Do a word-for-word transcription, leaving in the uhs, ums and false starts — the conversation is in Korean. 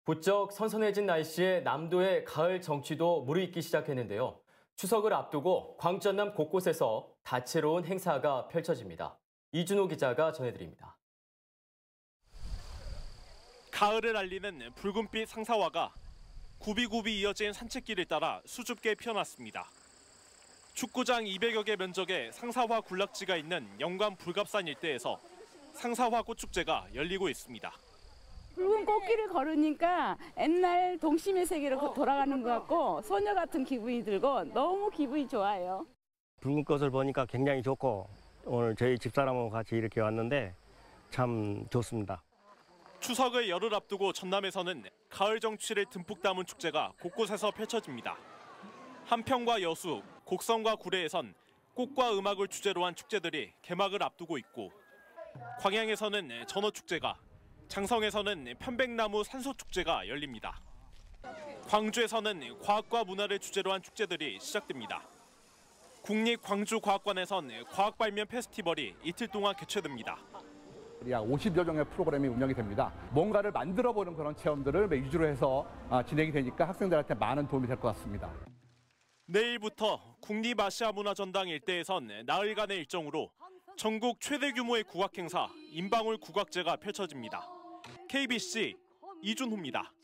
부쩍 선선해진 날씨에 남도의 가을 정취도 무르익기 시작했는데요. 추석을 앞두고 광전남 곳곳에서 다채로운 행사가 펼쳐집니다. 이준호 기자가 전해드립니다. 가을을 알리는 붉은빛 상사화가 굽이굽이 이어진 산책길을 따라 수줍게 피어났습니다. 축구장 이백여 개 면적의 상사화 군락지가 있는 영광 불갑산 일대에서 상사화 꽃축제가 열리고 있습니다. 붉은 꽃길을 걸으니까 옛날 동심의 세계로 돌아가는 것 같고 소녀 같은 기분이 들고 너무 기분이 좋아요. 붉은 꽃을 보니까 굉장히 좋고 오늘 저희 집사람하고 같이 이렇게 왔는데 참 좋습니다. 추석을 열흘 앞두고 전남에서는 가을 정취를 듬뿍 담은 축제가 곳곳에서 펼쳐집니다. 한평과 여수, 곡성과 구례에선 꽃과 음악을 주제로 한 축제들이 개막을 앞두고 있고 광양에서는 전어축제가, 장성에서는 편백나무 산소축제가 열립니다. 광주에서는 과학과 문화를 주제로 한 축제들이 시작됩니다. 국립광주과학관에선 과학발명 페스티벌이 이틀 동안 개최됩니다. 약 오십여 종의 프로그램이 운영이 됩니다. 뭔가를 만들어보는 그런 체험들을 위주로 해서 진행이 되니까 학생들한테 많은 도움이 될 것 같습니다. 내일부터 국립아시아문화전당 일대에선 나흘간의 일정으로 전국 최대 규모의 국악 행사 인방울 국악제가 펼쳐집니다. 케이비씨 이준호입니다.